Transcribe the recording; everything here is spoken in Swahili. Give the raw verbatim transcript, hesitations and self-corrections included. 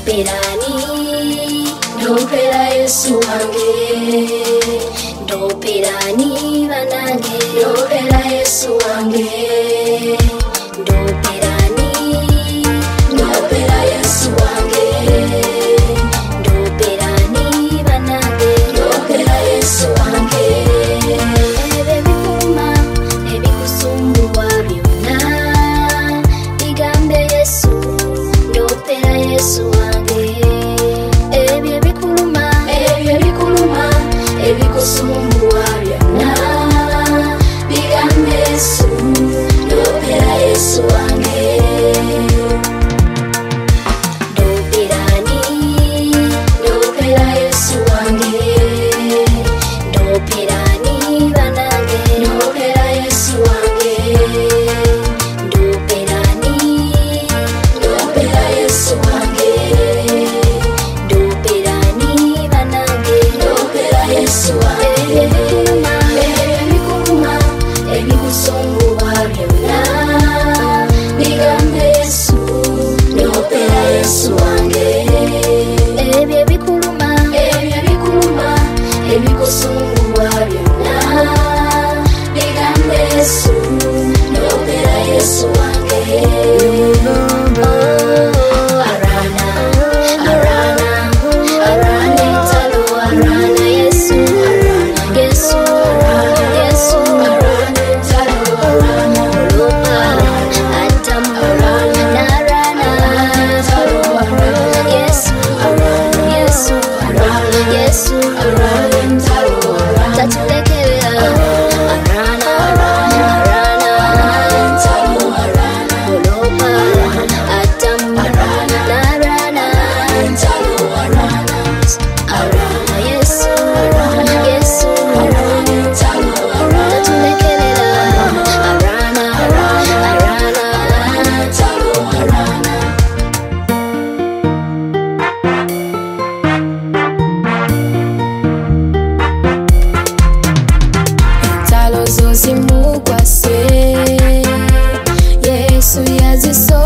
Ndoperani, ndopera Yesu wange. Ndoperani banange, ndopera Yesu wange. Ndoperani, ndopera Yesu wange. Ndoperani banange, ndopera Yesu wange. Ebe bikuma, ebikusumbuwa byonna, bigambe Yesu, ndopera Yesu wange. Ebyo bikuluma, ebyo bikuluma, ebikusumbuwa byonna, bigambe Yesu, ndopera Yesu wange. Ndoperani, ndopera Yesu wange. Ndoperani banange, ndopera Yesu wange. Ndoperani, ndopera Yesu wange. Ndoperani banange, ndopera Yesu wange. Ebikuluma, ebikusumbuwa byonna, bigambe Yesu, ndopera Yesu wange. Ebyo bikuluma, ebyo bikuluma, ebikusumbuwa byonna, bigambe Yesu, ndopera Yesu wange. Oh, arana, arana, arana entalo, arana Yesu, arana Yesu, Yesu, arana entalo, arana olupa, atamu, arana, arana entalo, arana Yesu, arana Yesu, arana Yesu, arana entalo, tatulekerera, arana, arana, arana entalo, arana olupa, atamu, arana, arana entalo, arana, arana Yesu, arana Yesu, arana entalo, tatulekerera, arana, arana, arana entalo, arana. Entalo zose mukwase, Yesu yaziso